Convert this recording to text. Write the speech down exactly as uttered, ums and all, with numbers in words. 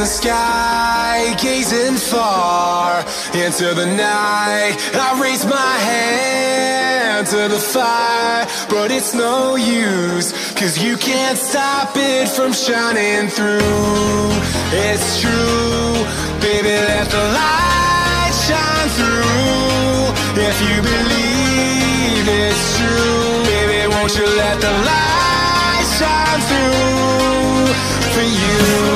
the sky, gazing far into the night. I raise my hand to the fire, but it's no use, 'cause you can't stop it from shining through. It's true, baby, let the light shine through. If you believe it's true, baby, won't you let the light shine through for you?